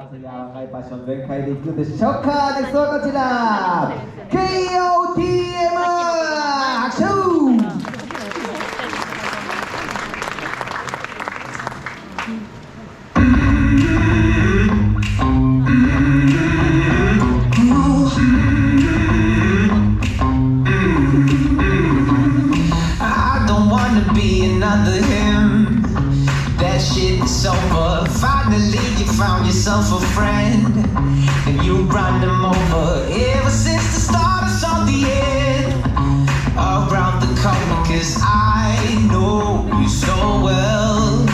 次は若いパッション全開でいくんでしょうか。ネクストはこちら KOTM 拍手。 Over. Finally you found yourself a friend and you brought them over. Ever since the start I saw the end around the corner, cause I know you so well.